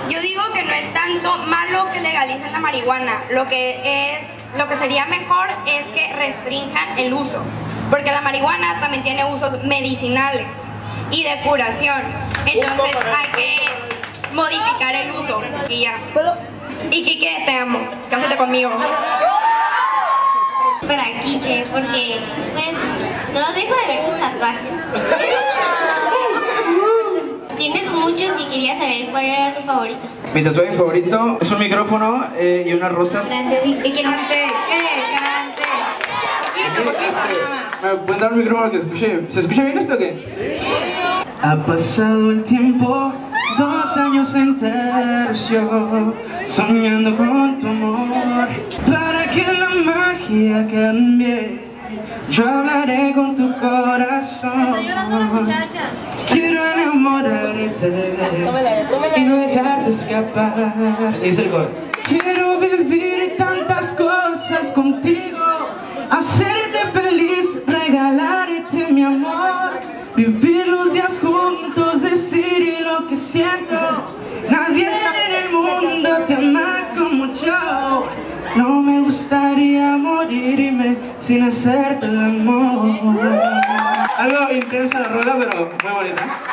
Yo digo que no es tanto malo que legalicen la marihuana. Lo que sería mejor es que restrinjan el uso, porque la marihuana también tiene usos medicinales y de curación. Entonces hay que modificar el uso y ya. Y Kike, te amo. Cásate conmigo. Para Kike, porque pues no dejo de ver tus tatuajes. Tienes muchos y quería saber cuál era tu favorito. Mi tatuaje favorito es un micrófono y unas rosas. Gracias, y te quiero. ¿Me pueden dar un micrófono que escuche? ¿Se escucha bien esto o qué? Ha pasado el tiempo, 2 años enteros yo soñando con tu amor. Para que la magia cambie, yo hablaré con tu corazón. Está llorando la muchacha. Quiero enamorarte y no dejarte escapar. Dice el coro. Quiero vivir tantas cosas contigo, hacerte feliz, regalarte mi amor, vivir los días juntos, decir lo que siento. Nadie en el mundo te ama como yo. No me gustaría morirme sin hacerte el amor. Algo intensa la rola, pero muy bonita.